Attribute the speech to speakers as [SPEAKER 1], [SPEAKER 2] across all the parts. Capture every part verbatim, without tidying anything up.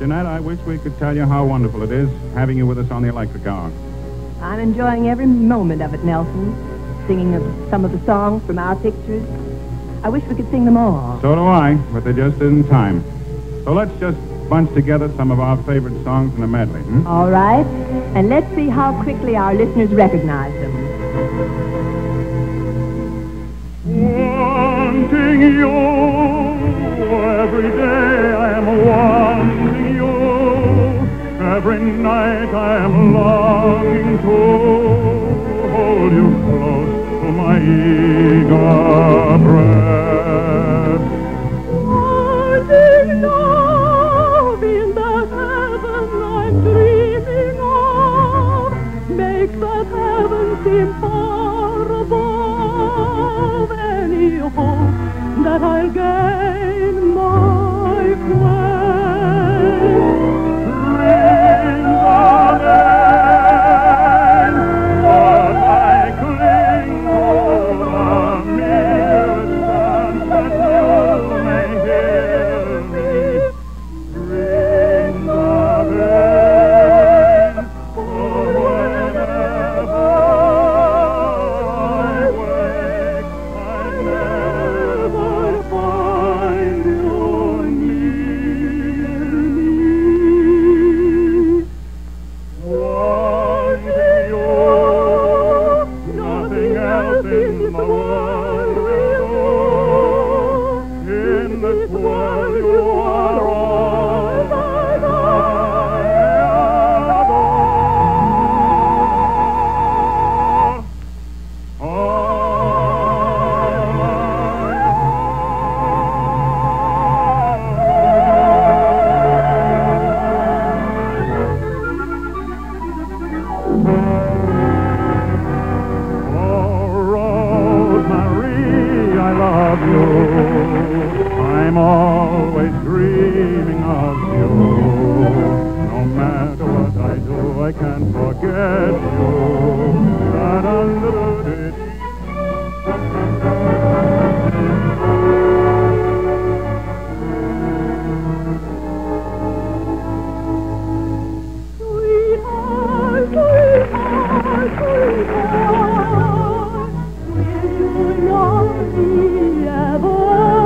[SPEAKER 1] Jeanette, I wish we could tell you how wonderful it is having you with us on the Electric Hour.
[SPEAKER 2] I'm enjoying every moment of it, Nelson. Singing of some of the songs from our pictures. I wish we could sing them all.
[SPEAKER 1] So do I, but there just isn't time. So let's just bunch together some of our favorite songs in a medley. Hmm?
[SPEAKER 2] All right. And let's see how quickly our listeners recognize them.
[SPEAKER 1] Wanting you, every day I am wanting you. Every night I am longing to hold you close to my eager breast.
[SPEAKER 2] Wanting love in that heaven I'm dreaming of makes that heaven seem far above any hope that I'll gain my quest. Dreams are vain, but I cling to the merest chance that you may hear me. Dreams are vain, for whenever I wake, I never find you near me. Wanting you, nothing else in the world will do. In this world you are all that I adore. Oh, Rosemary, I love you. I'm always dreaming of you. No matter what I do, I can't forget you. Da-da-da-da-da. Sweetheart, sweetheart, sweetheart, will you love me ever?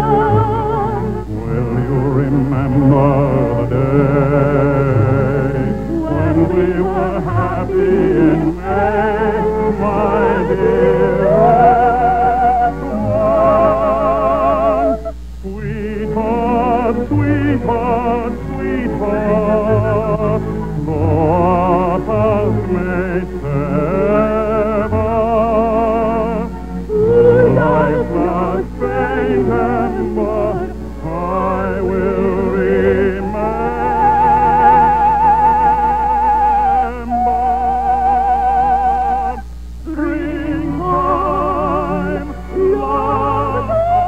[SPEAKER 2] Will you remember the day when we were happy in May, my dearest one? Sweetheart, sweetheart, sweetheart, both us may sever. Life must fade and but I will remember. Springtime, love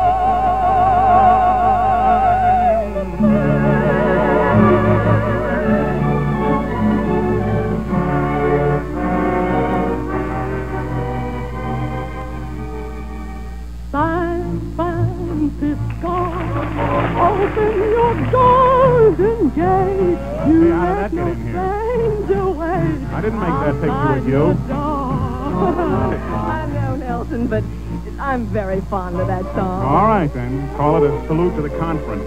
[SPEAKER 2] San Fransisco, open your golden gate. You
[SPEAKER 1] Hey, how did that
[SPEAKER 2] let
[SPEAKER 1] get
[SPEAKER 2] no
[SPEAKER 1] in here?
[SPEAKER 2] stranger wait.
[SPEAKER 1] I didn't make that picture
[SPEAKER 2] outside
[SPEAKER 1] with you.
[SPEAKER 2] your door. I know, Nelson, but I'm very fond of that song.
[SPEAKER 1] All right, then. Call it a salute to the conference.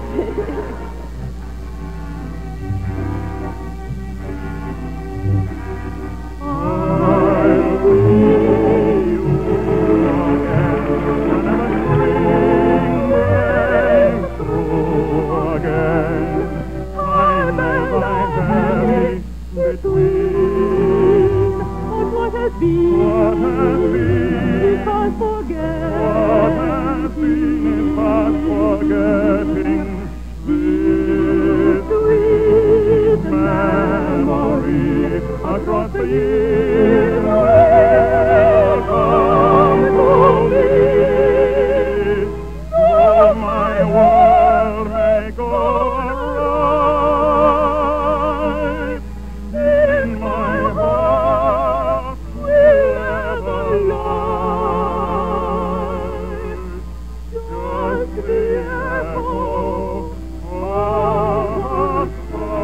[SPEAKER 1] Across the years, welcome to me. So my world may go right. In my heart will ever lie just the echo of a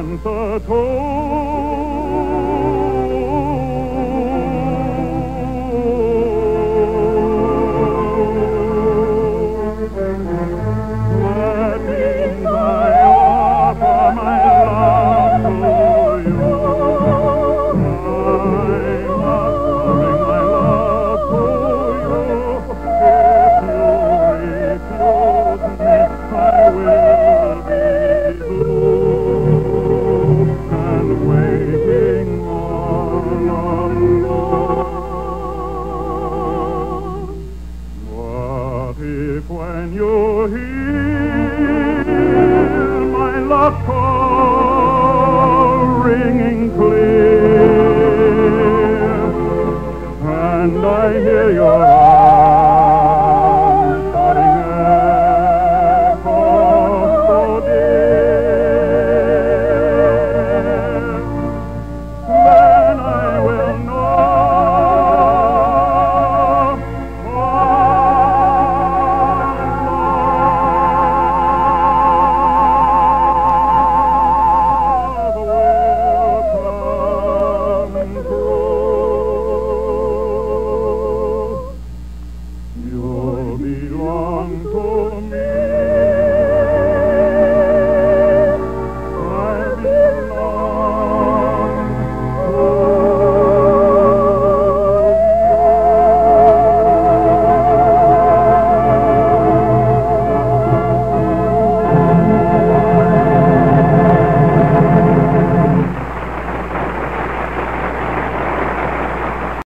[SPEAKER 2] once a toast.